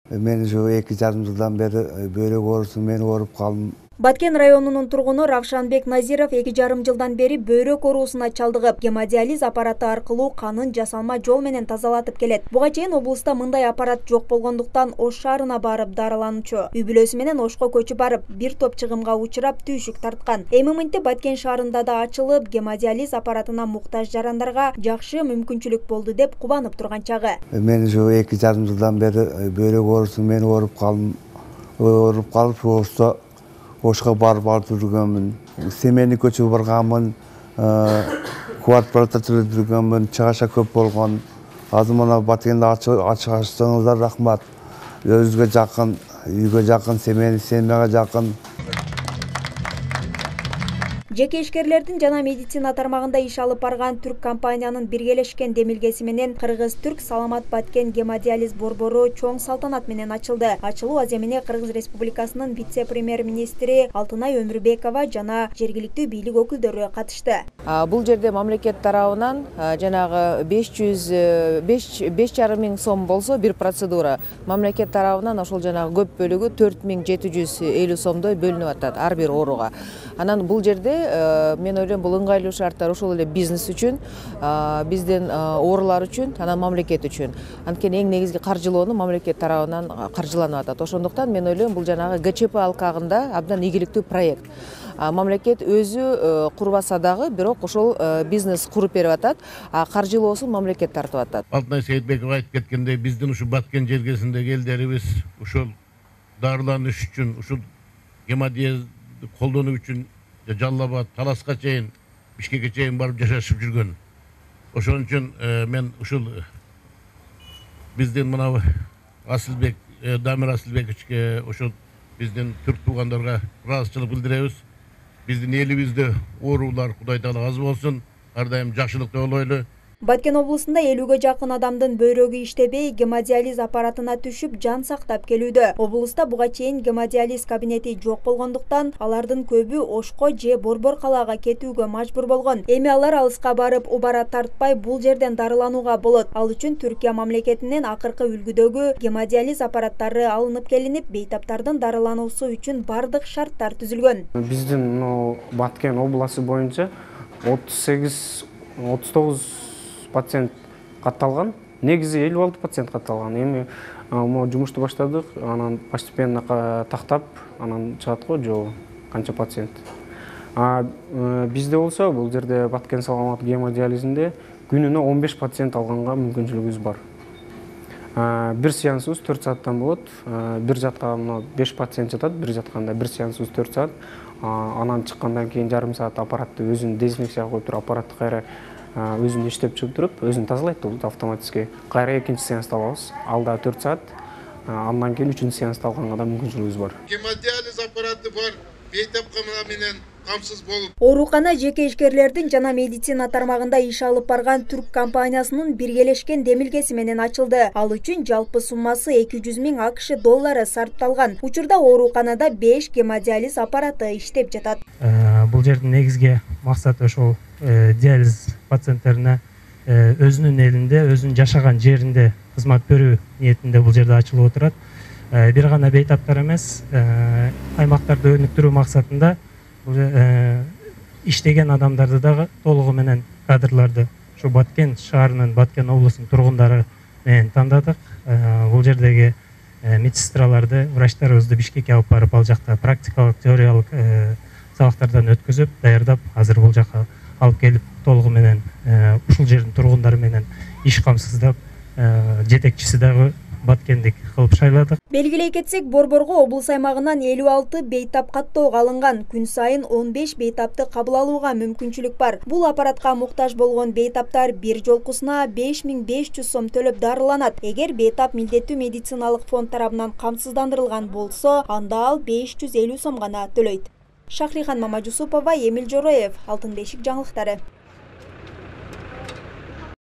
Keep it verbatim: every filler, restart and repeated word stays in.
Мен ушу эки жарым жылдан бери бөйрөк оорусу мени ооруп калдым. Баткен районунун тургуну Равшанбек Назиров эки жарым жылдан бери бөйрөк оорусуна чалдыгып, гемодиализ аппараты аркылуу канын жасалма жол менен тазалатып келет. Буга чейин облуста мындай аппарат жок болгондуктан Ош шаарына барып дарылануучу. Үй бүлөсү менен Ошко көчүп барып, бир топ чыгымга учурап түйшүк тарткан. Эми мынтип Баткен шаарында да ачылып, гемодиализ аппаратына муктаж жарандарга жакшы мүмкүнчүлүк болду деп кубанып турган чагы. Мен ушу эки жарым жылдан бери бөйрөк оорусу мени ооруп калдым. Ооруп калып, Ошто Ошқа барып алып жүргенмін. Семейный көчүп барганмын, квартирада жүрүп жүргенмін, чыгаша көп болгон. Азыр мына Баткенде ачышсаңыздар рахмат. Өзүгө жакын, үйгө жакын, семейный семьяга жакын. Жеке ишкерлердин жана медицина тармагында иш алып барган түрк компаниянын биргелешкен демилгеси менен Кыргыз-Түрк Саламат Баткен гемодиализ борбору чоң салтанат менен ачылды. Ачылуу аземине Кыргыз Республикасынын вице-премьер-министри Алтынай Өмүрбекова жана жергиликтүү бийлик өкүлдөрү катышты. Бул жерде мамлекет тарабынан жанагы беш жүз беш жарым миң сом болсо бир процедура, мамлекет тарабынан ошол жанагы көп бөлүгү төрт миң жети жүз элүү сомдой бөлүнүп атат ар бир ооруга. Анан бул жерде мен ойлойм бул ыңгайлуу шарттар ошол эле бизнес үчүн, биздин оорулар үчүн, анан мамлекет үчүн. Анткени эң негизги каржылоону мамлекет тарабынан каржыланып атат. Ошондуктан мен ойлойм бул жанагы ГЧП алкагында абдан ийгиликтүү проект. Мамлекет өзү курбаса дагы, бирок ошол бизнес куруп берип атат, каржылоосун мамлекет тартып атат. Алтынай Сейитбеков айтып кеткендей, биздин ушу Баткен жергесиндеги элдерибиз ушул дарыланыш үчүн, ушул гемодиализди колдонуу үчүн Жалал Абад, Таласка чейин, Бишкекке чейин барып жашашып жүргөн. Ошон үчүн мен ушул биздин мына Асылбек, Дамир Асылбековичке, ошол биздин түрк туугандарга ыраазычылык билдиребиз. Биздин элибизде оорулар Кудай таала аз болсун, ар дайым жакшылыкта болойлу. Баткен облусунда элүүгө жакын адамдын бөйрөгү иштебей, гемодиализ аппаратына түшүп жан сактап келүүдө. Облуста буга чейин гемодиализ кабинети жок болгондуктан алардын көбү Ошко же Борбор калаага кетүүгө мажбур болгон. Эми алар алыска барып, убара тартпай бул жерден дарыланууга болот. Ал үчүн Түркия мамлекетинен акыркы үлгүдөгү гемодиализ аппараттары алынып келинип, бейтаптардын дарылануусу үчүн бардык шарттар түзүлгөн. Биздин Баткен областы боюнча отуз сегиз отуз тогуз пациент катталган, негизи элүү алты пациент катталган. Эми могу жумушту баштадык, анан постепенно тактап, анан чыгат го жо канча пациент. Бизде болсо бул жерде Баткен Саламат гемодиализинде күнүнө он беш пациент алганга мүмкүнчүлүгүбүз бар. Бир сеансыбыз төрт сааттан болот. Бир жатканда беш пациент жатат, бир жатканда бир сеансыбыз төрт саат. Анан чыккандан кийин жарым саат аппаратты өзүн дезинфекцияга коюп туруп, аппаратты кайра өзүн иштеп чыгып туруп, өзүн тазалайт болот автоматически. Кайра экинчи сеанстты алабыз. Ал да төрт саат. Андан кийин үчүнчү сеанстты алганга да мүмкүнчүлүгүбүз бар. Гемодиализ аппараты бар, бейтапкана менен камсыз болуп. Оорукана жеке ишкерлердин жана медицина тармагында иш алып барган түрк компаниясынын биргелешкен демилгеси менен ачылды. Ал үчүн жалпы суммасы эки жүз миң АКШ доллары сарпталган. Учурда ооруканада беш гемодиализ аппараты иштеп жатат. Бул жердин негизги максаты ошол диализ пациенттерине өзүнүн элинде, өзүнүн жашаган жеринде кызмат берүү ниетинде бул жерде ачылып отурат. Бир гана бейтаптар эмес, аймактарды өнүктүрүү максатында иштеген адамдарды дагы толугу менен кадрларды ушу Баткен шаарынын, Баткен облусунун тургундары менен тандадык. Бул жердеги медсестраларды, врачтарыбызды Бишкекке алып барып, ал жакта практикалык, теориялык сабактардан өткөзүп, даярдап, азыр бул жака алып келип, толугу менен ушул жердин тургундары менен иш камсыздап, жетекчиси дагы Баткендик кылып шайладык. Белгилей кетсек, Борборго облус аймагынан элүү алты бейтап каттоого алынган. Күн сайын он беш бейтапты кабыл алууга мүмкүнчүлүк бар. Бул аппаратка муктаж болгон бейтаптар бир жолкусуна беш миң беш жүз сом төлөп дарыланат. Эгер бейтап милдеттүү медициналык фонд тарабынан камсыздандырылган болсо, анда ал беш жүз элүү сом гана төлөйт. Шахрихан Мамажусупова, Эмил Жороев, Алтын бешик жаңылыктары.